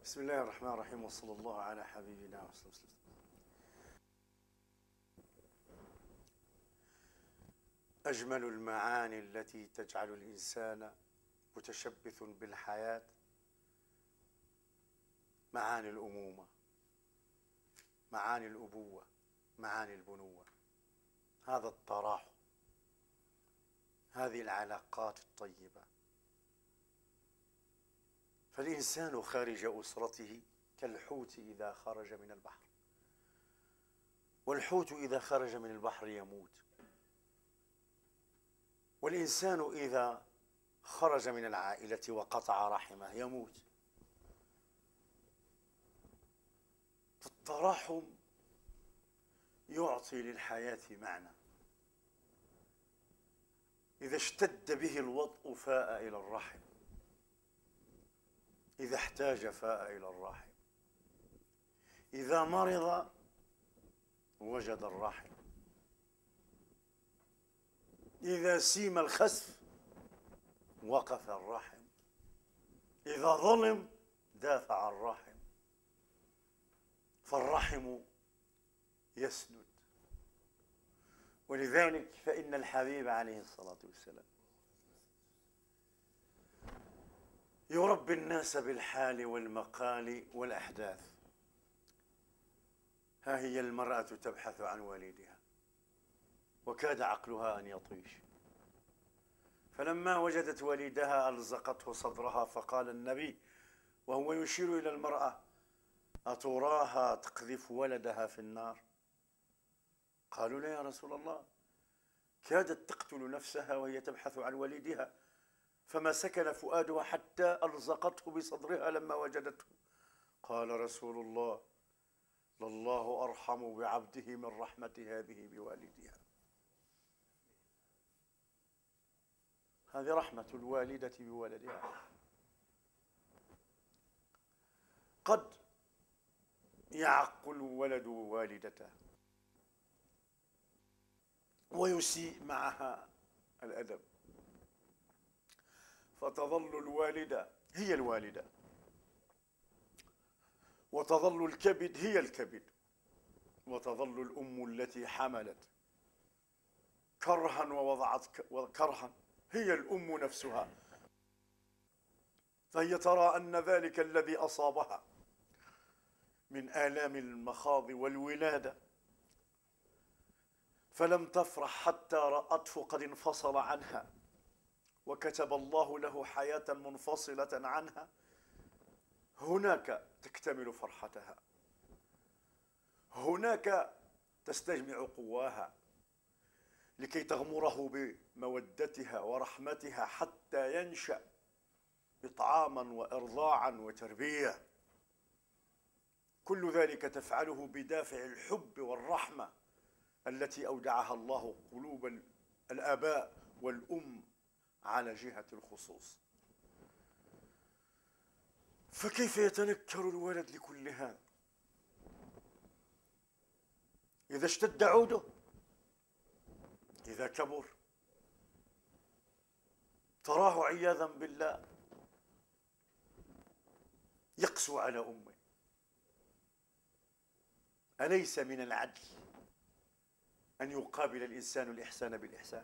بسم الله الرحمن الرحيم، وصلى الله على حبيبنا وسلم. أجمل المعاني التي تجعل الإنسان متشبث بالحياة معاني الأمومة، معاني الأبوة، معاني البنوة، هذا التراحم، هذه العلاقات الطيبة. فالإنسان خارج أسرته كالحوت إذا خرج من البحر، والحوت إذا خرج من البحر يموت، والإنسان إذا خرج من العائلة وقطع رحمه يموت. فالتراحم يعطي للحياة معنى. إذا اشتد به الوطء فاء إلى الرحم، إذا احتاج فاء إلى الرحم، إذا مرض وجد الرحم، إذا سيم الخسف وقف الرحم، إذا ظلم دافع الرحم. فالرحم يسند. ولذلك فإن الحبيب عليه الصلاة والسلام يربي الناس بالحال والمقال والأحداث. ها هي المرأة تبحث عن والدها وكاد عقلها أن يطيش، فلما وجدت والدها ألزقته صدرها، فقال النبي وهو يشير إلى المرأة: أتراها تقذف ولدها في النار؟ قالوا: لا يا رسول الله، كادت تقتل نفسها وهي تبحث عن والدها، فما سكن فؤادها حتى ألزقته بصدرها لما وجدته. قال رسول الله: لله أرحم بعبده من رحمة هذه بوالدها. هذه رحمة الوالدة بولدها. قد يعق الولد والدته ويسيء معها الأدب، فتظل الوالدة هي الوالدة، وتظل الكبد هي الكبد، وتظل الأم التي حملت كرها ووضعت كرها هي الأم نفسها. فهي ترى أن ذلك الذي أصابها من آلام المخاض والولادة فلم تفرح حتى رأته قد انفصل عنها، وكتب الله له حياة منفصلة عنها، هناك تكتمل فرحتها، هناك تستجمع قواها لكي تغمره بمودتها ورحمتها حتى ينشأ إطعاما وإرضاعا وتربية. كل ذلك تفعله بدافع الحب والرحمة التي أودعها الله قلوب الآباء والأم على جهة الخصوص. فكيف يتنكر الولد لكل هذا؟ إذا اشتد عوده، إذا كبر، تراه عياذا بالله يقسو على أمه. أليس من العدل أن يقابل الإنسان الإحسان بالإحسان؟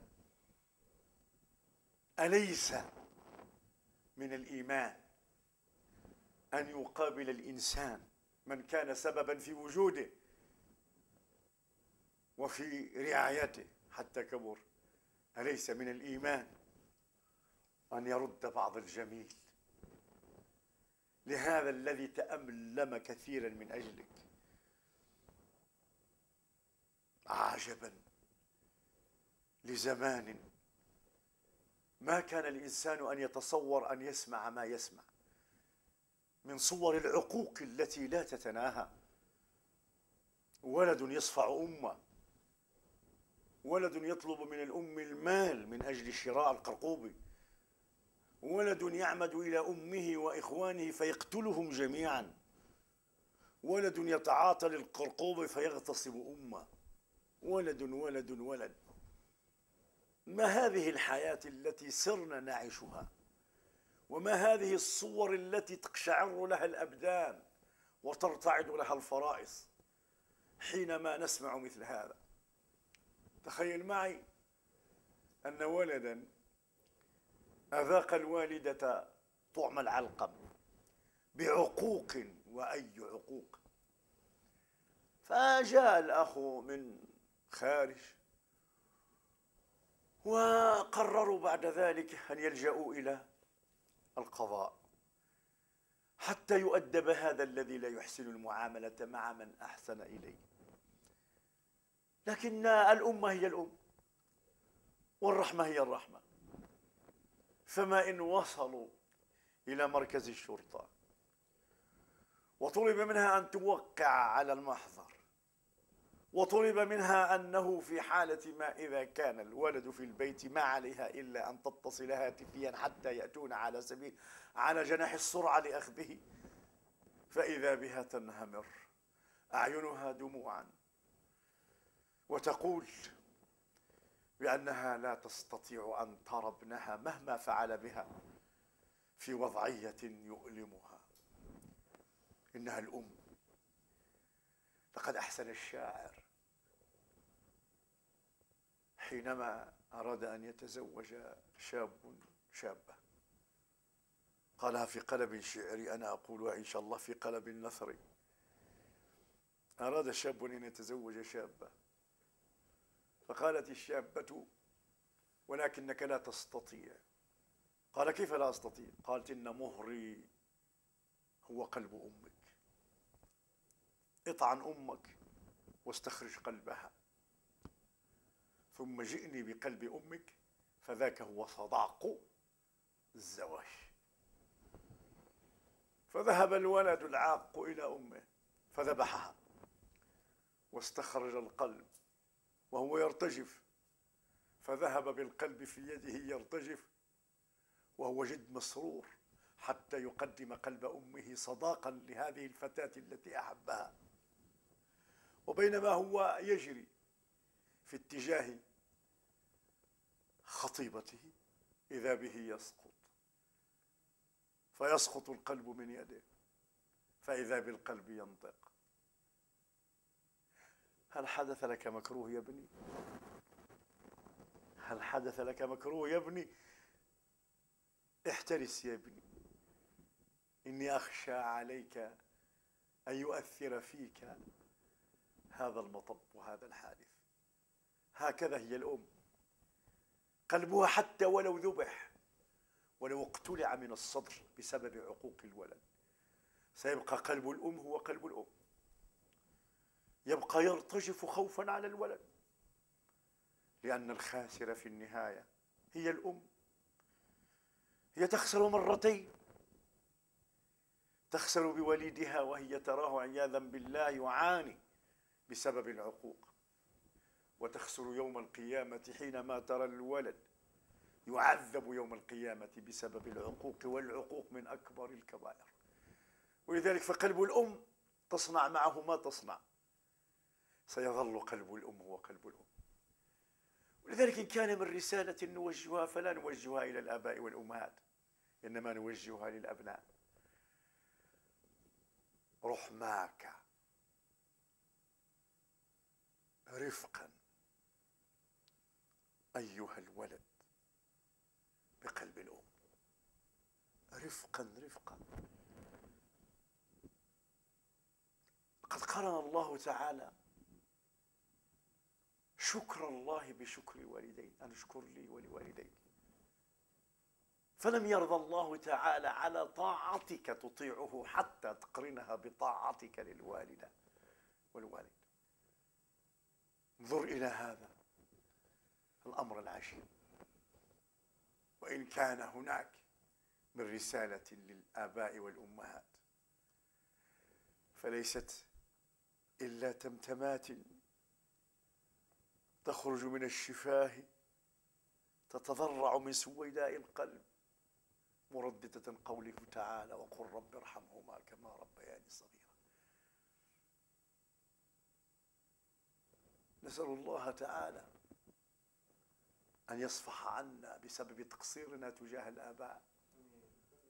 أليس من الإيمان أن يقابل الإنسان من كان سببا في وجوده وفي رعايته حتى كبر؟ أليس من الإيمان أن يرد بعض الجميل لهذا الذي تألم كثيرا من أجلك؟ عجبا لزمان ما كان الإنسان أن يتصور أن يسمع ما يسمع من صور العقوق التي لا تتناهى. ولد يصفع أمه، ولد يطلب من الأم المال من أجل شراء القرقوب، ولد يعمد إلى أمه وإخوانه فيقتلهم جميعا، ولد يتعاطى للقرقوب فيغتصب أمه، ولد ولد ولد. ما هذه الحياة التي سرنا نعيشها وما هذه الصور التي تقشعر لها الأبدان وترتعد لها الفرائص حينما نسمع مثل هذا. تخيل معي أن ولدا أذاق الوالدة طعم العلقم بعقوق، وأي عقوق. فجاء الأخ من خارج وقرروا بعد ذلك أن يلجأوا إلى القضاء حتى يؤدب هذا الذي لا يحسن المعاملة مع من أحسن إليه. لكن الأمة هي الأم والرحمة هي الرحمة. فما إن وصلوا إلى مركز الشرطة وطلب منها أن توقع على المحضر، وطلب منها أنه في حالة ما إذا كان الولد في البيت ما عليها إلا أن تتصل هاتفيا حتى يأتون على جناح السرعة لأخذه، فإذا بها تنهمر أعينها دموعا وتقول بأنها لا تستطيع أن ترى ابنها مهما فعل بها في وضعية يؤلمها. إنها الأم. لقد أحسن الشاعر حينما أراد أن يتزوج شاب شابة، قالها في قلب شعري، أنا أقولها إن شاء الله في قلب نثري. أراد شاب أن يتزوج شابة، فقالت الشابة: ولكنك لا تستطيع. قال: كيف لا أستطيع؟ قالت: إن مهري هو قلب أمك، اطعن أمك واستخرج قلبها، ثم جئني بقلب أمك، فذاك هو صداق الزواج. فذهب الولد العاق إلى أمه فذبحها واستخرج القلب وهو يرتجف، فذهب بالقلب في يده يرتجف وهو جد مسرور حتى يقدم قلب أمه صداقا لهذه الفتاة التي أحبها. وبينما هو يجري في اتجاه خطيبته إذا به يسقط، فيسقط القلب من يده، فإذا بالقلب ينطق: هل حدث لك مكروه يا ابني؟ هل حدث لك مكروه يا ابني؟ احترس يا ابني، إني أخشى عليك أن يؤثر فيك هذا المطب وهذا الحادث. هكذا هي الأم، قلبها حتى ولو ذبح، ولو اقتلع من الصدر بسبب عقوق الولد، سيبقى قلب الأم هو قلب الأم، يبقى يرتجف خوفا على الولد، لأن الخاسر في النهاية هي الأم. هي تخسر مرتين: تخسر بوليدها وهي تراه عياذا بالله يعاني بسبب العقوق، وتخسر يوم القيامة حينما ترى الولد يعذب يوم القيامة بسبب العقوق، والعقوق من أكبر الكبائر. ولذلك فقلب الأم تصنع معه ما تصنع، سيظل قلب الأم هو قلب الأم. ولذلك إن كان من رسالة نوجهها فلا نوجهها إلى الآباء والأمهات، إنما نوجهها للأبناء: رحماك، رفقا أيها الولد بقلب الأم، رفقا رفقا. قد قرن الله تعالى شكر الله بشكر الوالدين، أن اشكر لي ولوالديك. فلم يرضى الله تعالى على طاعتك تطيعه حتى تقرنها بطاعتك للوالدة والوالد. انظر إلى هذا الأمر العجيب. وإن كان هناك من رسالة للآباء والأمهات فليست إلا تمتمات تخرج من الشفاه تتضرع من سويداء القلب مرددة قوله تعالى: وقل رب ارحمهما كما ربياني صغيرا. نسأل الله تعالى أن يصفح عنا بسبب تقصيرنا تجاه الآباء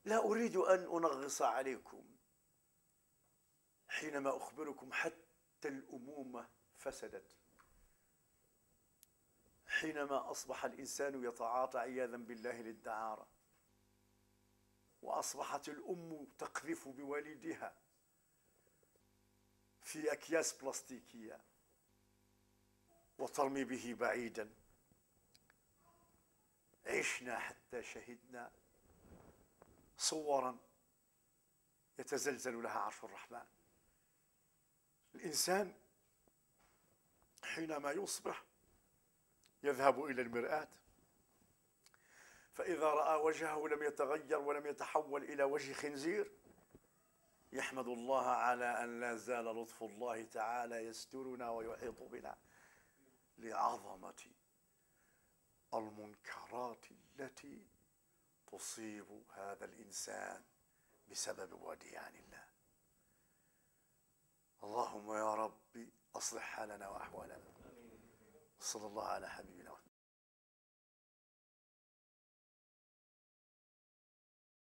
لا أريد أن أنغص عليكم حينما أخبركم حتى الأمومة فسدت، حينما أصبح الإنسان يتعاطى عياذا بالله للدعارة، وأصبحت الأم تقذف بوليدها في أكياس بلاستيكية وترمي به بعيدا. عشنا حتى شهدنا صورا يتزلزل لها عرش الرحمن. الإنسان حينما يصبح يذهب إلى المرآة، فإذا رأى وجهه لم يتغير ولم يتحول إلى وجه خنزير يحمد الله على أن لا زال لطف الله تعالى يسترنا ويحيط بنا لعظمة المنكرات التي تصيب هذا الإنسان بسبب وديان الله. اللهم يا رب أصلح حالنا وأحوالنا. صلى الله على حبيبنا.